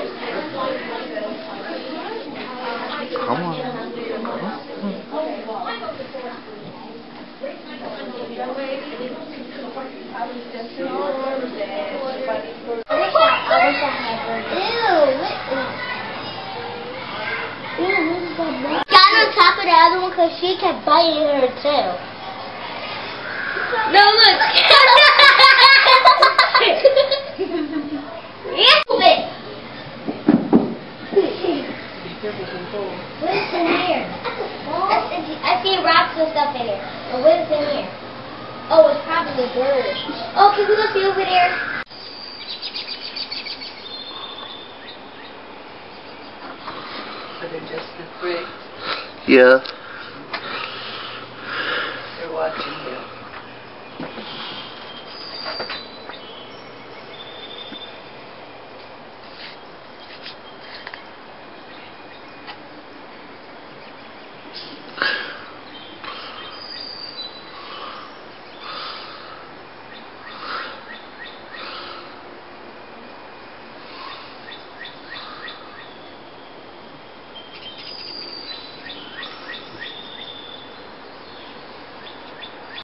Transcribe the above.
Come on. Got on top of the other one because she kept biting her tail. No, look. What is in here? I see rocks and stuff in here. But what is in here? Oh, it's probably a bird. Oh, can we go see over there? So they're just the bricks. Yeah.